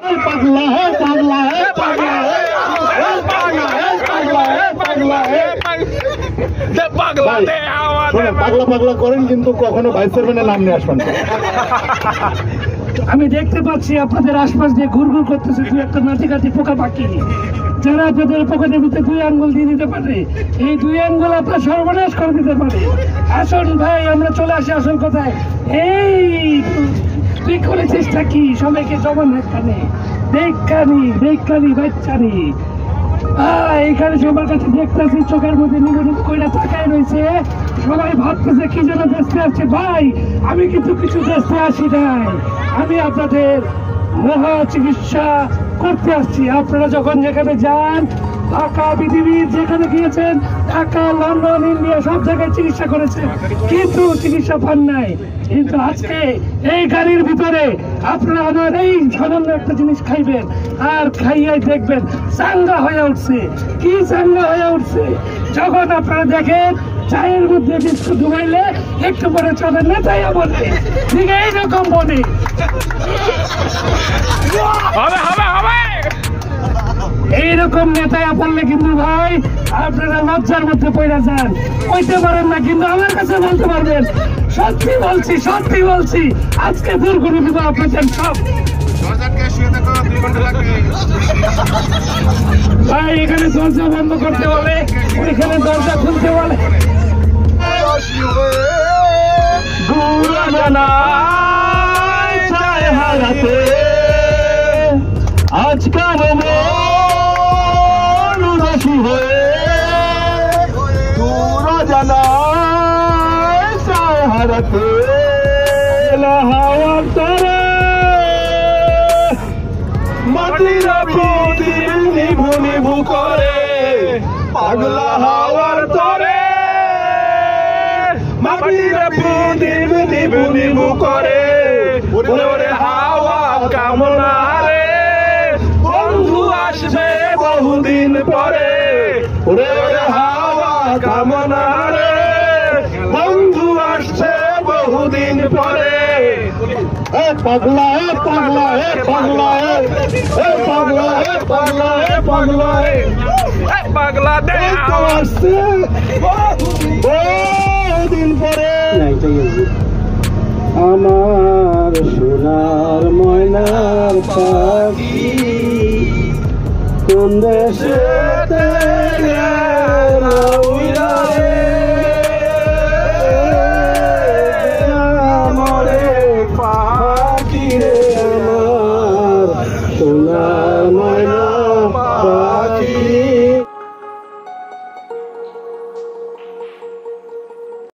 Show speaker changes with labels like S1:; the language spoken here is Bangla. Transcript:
S1: পাগলা হে পাগলা হে পাগলা হে পাগলা হে পাগলা হে পাগলা পাগলা করেন কিন্তু কখনো ভাইস চেয়ারম্যানের নাম নিয়ে আসবেন।
S2: আমি দেখতে পাচ্ছি আপনাদের আশপাশ দিয়ে ঘুরঘুর করতেছে দুই একটা নাচি কাটি পোকা পাখি, যারা আপনাদের পকেটের ভিতরে 2 আঙ্গুল দিয়ে দিতে পারে, এই 2 আঙ্গুল আপনার সর্বনাশ করে দিতে পারে। আসুন ভাই, আমরা চলে আসি আসল কথায়। এই তুই করেছিস কি? সবাইকে জমান একখানে দেখানি বাচ্চানি এইখানে সবার কাছে দেখতেছি চোখের মধ্যে নিবেদন কইরা তাকায় রয়েছে। সবাই ভাবতেছে কি যেন দেখতে আসছে। ভাই, আমি কিন্তু কিছু দেখতে আসি নাই, আমি আপনাদের মহা চিকিৎসা করতে আসছি। আপনারা যখন যেখানে যান, ঢাকা পৃথিবীর যেখানে গিয়েছেন, ঢাকা, লন্ডন, ইন্ডিয়া সব জায়গায় চিকিৎসা করেছেন, কিন্তু চিকিৎসা পান নাই। কিন্তু আজকে এই গাড়ির ভিতরে আপনারা আমার এই সামান্য একটা জিনিস খাইবেন, আর খাইয়াই দেখবেন চাঙ্গা হয়ে উঠছে। কি চাঙ্গা হয়ে উঠছে? যখন আপনারা দেখেন চায়ের মধ্যে বিস্কুট ডুবাইলে একটু পরে চলে নেতাইয়া বলে, ঠিক এইরকম বলে এইরকম নেতায়া পড়লে কিন্তু ভাই আপনারা লজ্জার মধ্যে পড়ে যান, কইতে পারেন না, কিন্তু আমার কাছে বলতে পারবেন। সত্যি বলছি আজকে দূর করে দিব আপনাদের সব। ভাই, এখানে দরজা বন্ধ করতে বলে, ওইখানে দরজা খুলতে বলে।
S1: আজকাল উদাসী হয়ে দূর জানায় চায় হারাতে হাওয়ার তরে মাটির প্রদীপ নিভু নিভু করে পাগলা হাওয়ার তরে মাটির প্রদীপ নিভু নিভু করে ওরে হাওয়া কামনা রে বন্ধু আসবে বহুদিন পরে ওরে হাওয়া কামনা রে বন্ধু আসছে বহুদিন পরে পাগলা হে পাগলা হে পাগলা হে পাগলা হে পাগলা হে পাগলা হে পাগলা দে আসছে বহুদিন পরে। আমার সোনার ময়নার পাখি কোন দেশে মরে পাখি রে আমার সোনার